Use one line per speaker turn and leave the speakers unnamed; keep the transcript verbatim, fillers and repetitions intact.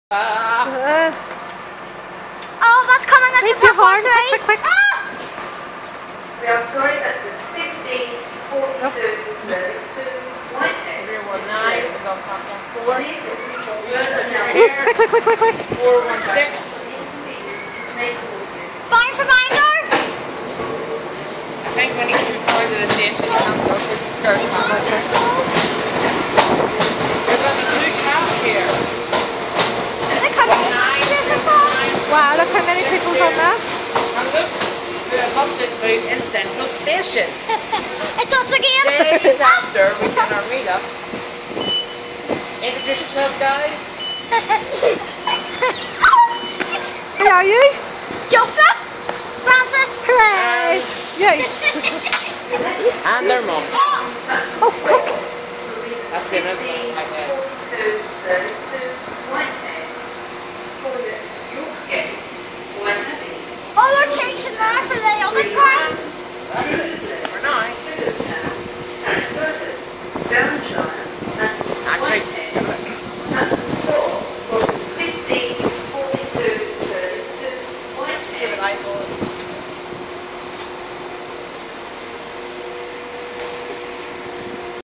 Uh,
oh, that's coming, that's a platform three.
Quick, quick, quick.
Ah!
We are sorry that the fifteen forty-two service to Whitehead
three one nine is on platform four.
This is
Quick, quick, quick, quick, quick.
four one six.
Bind for binder.
I think when he's too far to the station, you can't go because it's skirt past. There's only two cabs here.
They're coming in.
Nine,
Wow, look how many people's on that.
and look, we're up to two in Central Station.
It's us again.
Days after we did our meetup. Introduce yourself, guys.
Who are you?
Joseph. Francis.
Hooray! Yay!
And their mums.
Oh, quick!
That's the other thing.
forty-two service